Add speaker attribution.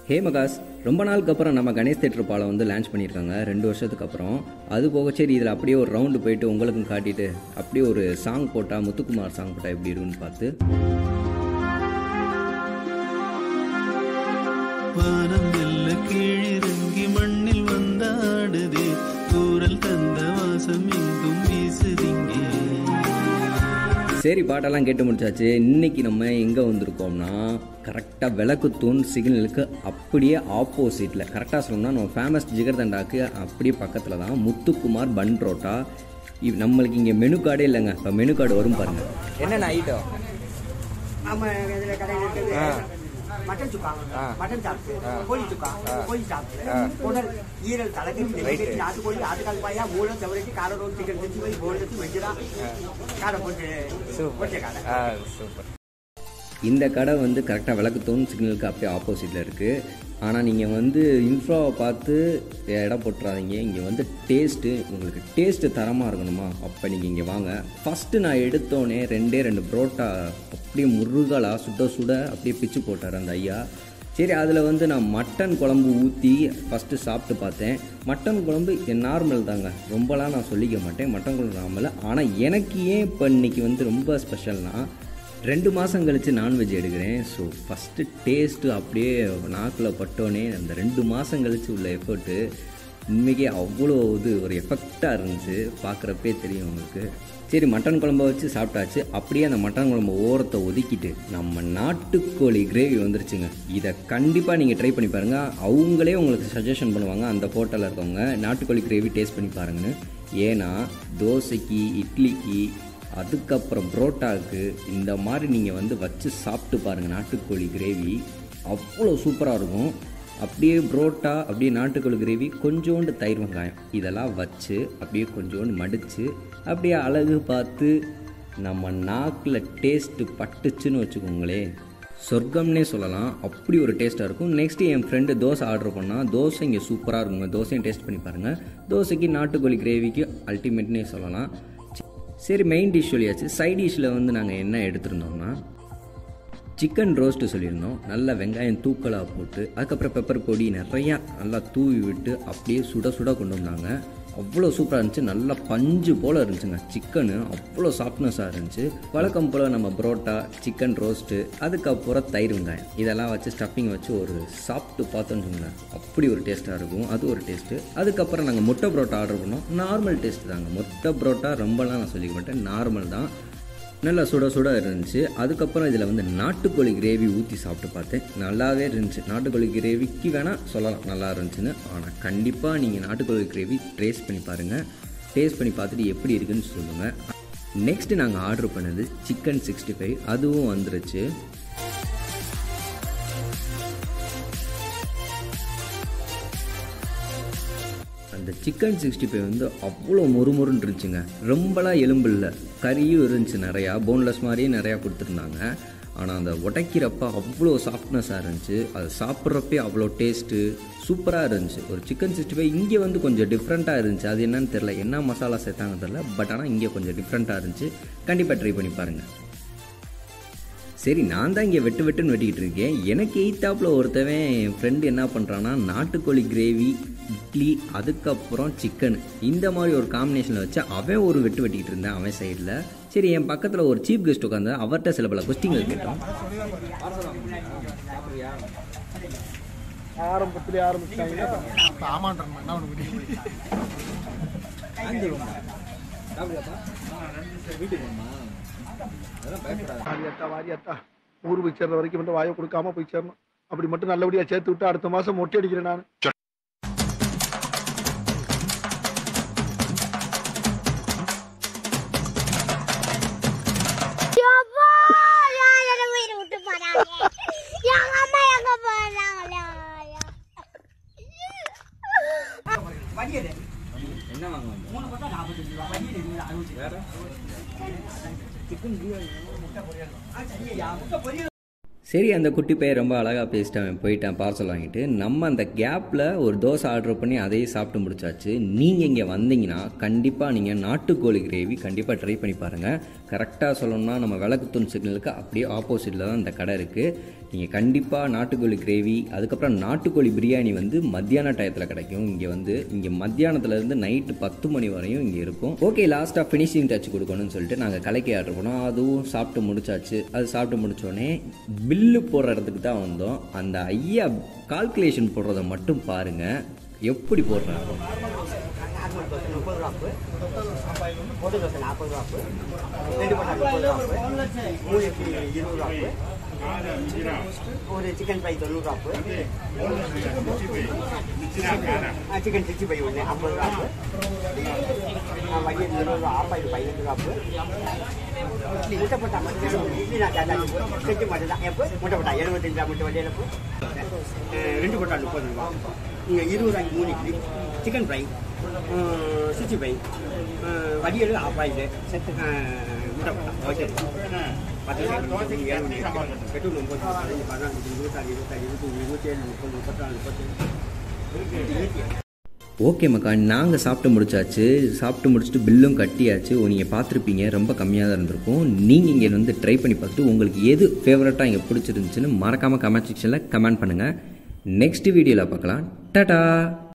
Speaker 1: ஹே மகாஸ், ரொம்ப நாளுக்கு அப்புறம் நம்ம கணேஷ் தேட்டர் பாலம் வந்து லான்ச் பண்ணியிருக்காங்க 2 வருஷத்துக்கு அப்புறம். அது போக சரி இதில் அப்படியே ஒரு ரவுண்டு போயிட்டு உங்களுக்கும் காட்டிட்டு அப்படியே ஒரு சாங் போட்டால், முத்துக்குமார் சாங் போட்டால் எப்படி இருக்குன்னு பார்த்து
Speaker 2: வானம் வெல்ல கீழிறங்கி மண்ணில் வந்தாடுதே, கூறல் தந்த வாசம் எங்கும் வீசுதிங்கே.
Speaker 1: சரி, பாட்டெல்லாம் கேட்டு முடிச்சாச்சு. இன்றைக்கி நம்ம எங்கே வந்திருக்கோம்னா கரெக்டாக விளக்குத்தூண் சிக்னலுக்கு அப்படியே ஆப்போசிட்டில், கரெக்டாக சொல்லணும்னா நம்ம ஃபேமஸ் ஜிகர்தண்டாக்கு அப்படியே பக்கத்தில் தான் முத்துக்குமார் பன் புரோட்டா. நம்மளுக்கு இங்கே மெனு கார்டே இல்லைங்க. இப்போ மெனு கார்டு வரும் பாருங்கள். என்னென்ன ஐட்டம்?
Speaker 3: மட்டன் சுக்கா, மட்டன் சாப்பிட்டு, கோழி சுக்கா, கோழி சாப்பிட்டு, குடல், ஈரல், தலைக்கறி, நாட்டுக்கோழி, ஆட்டுக்கால் பாயா, மூலம், செவரட்டி, கார ரோல், சிக்கன் சிக்ஸ்டி ஃபைவ், போல்டு, வெஜ்ஜா, காரை போட்டு போட்ட கடை.
Speaker 1: சூப்பர். இந்த கடை வந்து கரெக்டாக விளக்குத்தூண் சிக்னலுக்கு அப்படியே ஆப்போசிட்டில் இருக்குது. ஆனால் நீங்கள் வந்து இன்ஃப்ராவை பார்த்து இடம் போட்டுறாதீங்க. இங்கே வந்து உங்களுக்கு டேஸ்ட்டு தரமாக இருக்கணுமா, அப்போ நீங்கள் இங்கே வாங்க. ஃபஸ்ட்டு நான் எடுத்தோடனே 2 புரோட்டா அப்படியே முருகலாக சுட சுட அப்படியே பிச்சு போட்டார் அந்த ஐயா. சரி, அதில் வந்து நான் மட்டன் குழம்பு ஊற்றி ஃபஸ்ட்டு சாப்பிட்டு பார்த்தேன். மட்டன் குழம்பு நார்மல் தாங்க, ரொம்பலாம் நான் சொல்லிக்க மாட்டேன். மட்டன் குழம்பு நார்மல். ஆனால் எனக்கு ஏன் இப்போ இன்றைக்கி வந்து ரொம்ப ஸ்பெஷல்னால், 2 மாதம் கழித்து நான்வெஜ் எடுக்கிறேன். ஸோ ஃபஸ்ட்டு டேஸ்ட்டு அப்படியே நாக்கில் பட்டோன்னே அந்த 2 மாதம் கழித்து உள்ள எஃபர்ட்டு உண்மைக்கே அவ்வளோ ஒரு எஃபெக்டாக இருந்துச்சு. பார்க்குறப்பே தெரியும் உங்களுக்கு. சரி, மட்டன் குழம்பை வச்சு சாப்பிட்டாச்சு. அப்படியே அந்த மட்டன் குழம்பு ஓரத்தை ஒதுக்கிட்டு நம்ம நாட்டுக்கோழி கிரேவி வந்துருச்சுங்க. இதை கண்டிப்பாக நீங்கள் ட்ரை பண்ணி பாருங்கள். அவங்களே உங்களுக்கு சஜஷன் பண்ணுவாங்க, அந்த ஹோட்டலில் இருக்கவங்க, நாட்டுக்கோழி கிரேவி டேஸ்ட் பண்ணி பாருங்கன்னு. ஏன்னா தோசைக்கு, இட்லிக்கு, அதுக்கப்புறம் புரோட்டாவுக்கு இந்த மாதிரி நீங்கள் வந்து வச்சு சாப்பிட்டு பாருங்கள். நாட்டுக்கோழி கிரேவி அவ்வளோ சூப்பராக இருக்கும். அப்படியே புரோட்டா, அப்படியே நாட்டுக்கோழி கிரேவி, கொஞ்சோண்டு தயிர் வெங்காயம் இதெல்லாம் வச்சு அப்படியே கொஞ்சோண்டு மடித்து அப்படியே அழகு பார்த்து நம்ம நாக்கில் டேஸ்ட்டு பட்டுச்சுன்னு வச்சுக்கோங்களேன், சொர்க்கம்னே சொல்லலாம். அப்படி ஒரு டேஸ்ட்டாக இருக்கும். நெக்ஸ்ட்டு என் ஃப்ரெண்டு தோசை ஆர்டர் பண்ணால், தோசை இங்கே சூப்பராக இருக்குங்க. தோசையும் டேஸ்ட் பண்ணி பாருங்கள். தோசைக்கு, நாட்டுக்கோழி கிரேவிக்கு அல்டிமேட்னே சொல்லலாம். சரி, மெயின் டிஷ் சொல்லியாச்சு. சைட் டிஷ்ஷில் வந்து நாங்கள் என்ன எடுத்துருந்தோம்னா சிக்கன் ரோஸ்ட்டு சொல்லியிருந்தோம். நல்லா வெங்காயம் தூக்கலாக போட்டு, அதுக்கப்புறம் பெப்பர் பொடி நிறையா நல்லா தூவி விட்டு அப்படியே சுட சுட கொண்டு வந்தாங்க. அவ்வளோ சூப்பராக இருந்துச்சு. நல்லா பஞ்சு போல் இருந்துச்சுங்க. சிக்கனு அவ்வளோ சாஃப்ட்னஸாக இருந்துச்சு. வழக்கம் போல் நம்ம புரோட்டா, சிக்கன் ரோஸ்ட்டு, அதுக்கப்புறம் தயிர் வெங்காயம் இதெல்லாம் வச்சு ஸ்டஃப்பிங் வச்சு ஒரு சாப்பிட்டு பார்த்தோன்னு சொன்னேன். அப்படி ஒரு டேஸ்ட்டாக இருக்கும். அது ஒரு டேஸ்ட்டு. அதுக்கப்புறம் நாங்கள் முட்டை புரோட்டா ஆர்டர் பண்ணோம். நார்மல் டேஸ்ட்டு தாங்க. முட்டை புரோட்டா ரொம்பலாம் நான் சொல்லிக்க மாட்டேன், நார்மல் தான். நல்லா சுட சுட இருந்துச்சு. அதுக்கப்புறம் இதில் வந்து நாட்டுக்கோழி கிரேவி ஊற்றி சாப்பிட்டு பார்த்தேன். நல்லாவே இருந்துச்சு. நாட்டுக்கோழி கிரேவிக்கு வேணால் சொல்லலாம் நல்லா இருந்துச்சுன்னு. ஆனால் கண்டிப்பாக நீங்கள் நாட்டுக்கோழி கிரேவி டேஸ்ட் பண்ணி பாருங்கள். டேஸ்ட் பண்ணி பார்த்துட்டு எப்படி இருக்குதுன்னு சொல்லுங்கள். நெக்ஸ்ட்டு நாங்கள் ஆர்டர் பண்ணது சிக்கன் 65, அதுவும் வந்துருச்சு. அந்த சிக்கன் 65 வந்து அவ்வளோ மொறுமொறுன்னு இருந்துச்சுங்க. ரொம்பலாம் எலும்பு இல்லை, கறியும் இருந்துச்சு. நிறையா போன்லெஸ் மாதிரியே நிறையா கொடுத்துருந்தாங்க. ஆனால் அந்த உடைக்கிறப்ப அவ்வளோ சாஃப்ட்னஸாக இருந்துச்சு. அது சாப்பிட்றப்பே அவ்வளோ டேஸ்ட்டு சூப்பராக இருந்துச்சு. ஒரு சிக்கன் 65 இங்கே வந்து கொஞ்சம் டிஃப்ரெண்ட்டாக இருந்துச்சு. அது என்னன்னு தெரில, என்ன மசாலா சேர்த்தாங்க தெரில. பட் ஆனால் இங்கே கொஞ்சம் டிஃப்ரெண்ட்டாக இருந்துச்சு. கண்டிப்பாக ட்ரை பண்ணி பாருங்கள். சரி, நான் தான் இங்கே வெட்டுன்னு வெட்டிக்கிட்டு இருக்கேன். எனக்கு எய்த்தாப்பில் ஒருத்தவன் என் ஃப்ரெண்டு என்ன பண்ணுறான்னா, நாட்டுக்கோழி கிரேவி, இட்லி, அதுக்கப்புறம் சிக்கன் இந்த மாதிரி ஒரு காம்பினேஷனில் வச்சு அவன் ஒரு வெட்டிக்கிட்டு இருந்தான் அவன் சைடில். சரி, என் பக்கத்தில் ஒரு சீஃப் கெஸ்ட் உட்காந்து அவர்கிட்ட சில பல கொஸ்டின்கள் கேட்டோம்.
Speaker 4: ஊர் போய் சேர்ற வரைக்கும் மட்டும் வாயை கொடுக்காம போய் சேரணும். அப்படி மட்டும் நல்லபடியா சேர்த்து விட்டு அடுத்த மாசம் மொட்டை அடிக்கிறேன் நான்.
Speaker 1: என்ன வாங்குவாங்க? சரி, அந்த குட்டி பையன் ரொம்ப அழகாக பேசிட்டான், போயிட்டான் பார்சல் வாங்கிட்டு. நம்ம அந்த கேப்பில் ஒரு தோசை ஆர்டர் பண்ணி அதையும் சாப்பிட்டு முடிச்சாச்சு. நீங்கள் இங்கே வந்தீங்கன்னா கண்டிப்பாக நீங்கள் நாட்டுக்கோழி கிரேவி கண்டிப்பாக ட்ரை பண்ணி பாருங்கள். கரெக்டாக சொல்லணும்னா நம்ம விளக்குத்தூண் சிக்னலுக்கு அப்படியே ஆப்போசிட்டில் தான் இந்த கடை இருக்குது. நீங்கள் கண்டிப்பாக நாட்டுக்கோழி கிரேவி, அதுக்கப்புறம் நாட்டுக்கோழி பிரியாணி வந்து மத்தியான டயத்தில் கிடைக்கும். இங்கே மத்தியானத்துலேருந்து நைட்டு 10 மணி வரையும் இங்கே இருக்கும். ஓகே, லாஸ்ட்டாக ஃபினிஷிங் டச் கொடுக்கணும்னு சொல்லிட்டு நாங்கள் கலைக்கு ஆர்டர் பண்ணோம். அதுவும் சாப்பிட்டு முடிச்சாச்சு. அது சாப்பிட்டு முடித்தோடனே பில்லு போடுற இடத்துக்கு தான் வந்தோம். அந்த ஐயா கால்குலேஷன் போடுறதை மட்டும் பாருங்கள், எப்படி போடுறாங்க.
Speaker 3: நார்மல் தோசை 30 ரூபாப்பு, பொது தோசை 40 ரூபாப்பு, 2 பட்டா 30 ரூபாப்பு, 3 இட்லி 20 ரூபாப்பு, ஒரு சிக்கன் ஃப்ரை 90 ரூபாப்பு, சிக்கன் 65 ஒன்று 50 ரூபாப்பு, வயிறு 20 ரூபா, ஆப்பாயில் 15 ரூபாப்பு, முட்டை போட்டா மட்டும் இட்லி நான் செஞ்சு மட்டும் தான். எப்போ முட்டை போட்டா 75 ரூபா முட்டை வண்டியில் 2 போட்டா 30 ரூபா, 20 ரூபாய்க்கு 3 இட்லி, சிக்கன் ஃப்ரை 65, வடியல் ஆப்பாயில் முட்டை போட்டா 10 பெட்ரோல் 9, 15, 16, 26, 27, 30, 34, 37.
Speaker 1: ஓகே மக்கா, நாங்கள் சாப்பிட்டு முடிச்சாச்சு. சாப்பிட்டு முடிச்சுட்டு பில்லும் கட்டியாச்சு. நீங்கள் பார்த்துருப்பீங்க, ரொம்ப கம்மியாக தான் இருந்திருக்கும். நீங்கள் இங்கே வந்து ட்ரை பண்ணி பார்த்துட்டு உங்களுக்கு எது ஃபேவரட்டாக இங்கே பிடிச்சிருந்துச்சுன்னு மறக்காமல் கமெண்ட் செக்ஷனில் கமெண்ட் பண்ணுங்கள். நெக்ஸ்ட் வீடியோவில் பார்க்கலாம். டாடா.